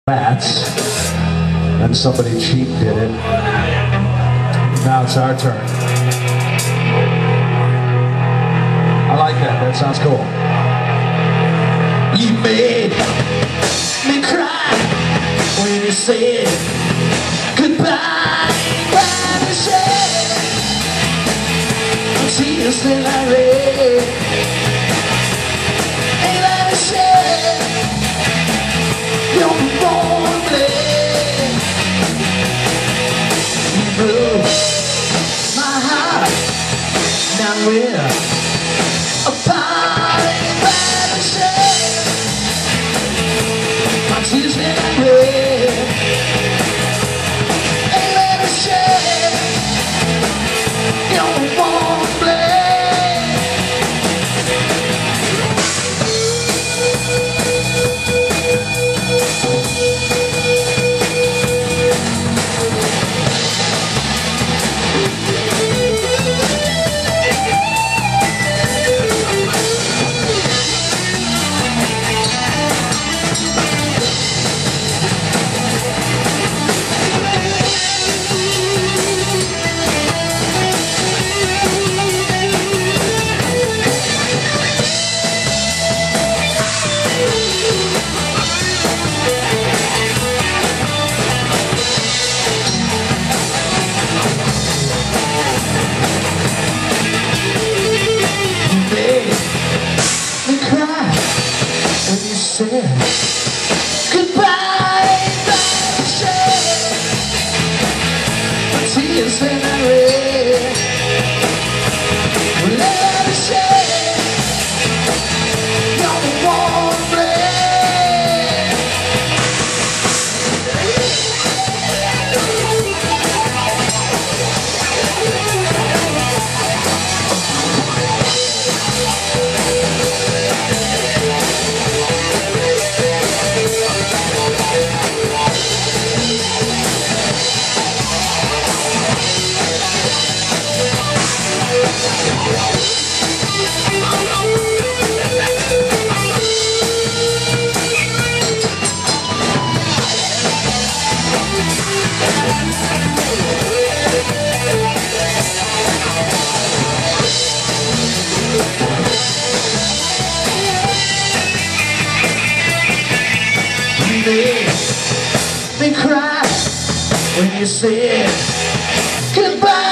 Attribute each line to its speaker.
Speaker 1: Rats, and somebody cheap did it. Now it's our turn. I like that. That sounds cool. You made me cry when you said goodbye. When you said tears in I read. And I said you're born blade. You broke my heart. Now we're apart. And I said my tears in I read. And I said you're born blade. Goodbye, tears in the rain. Let me say you're the warm blade. They cry when you said goodbye.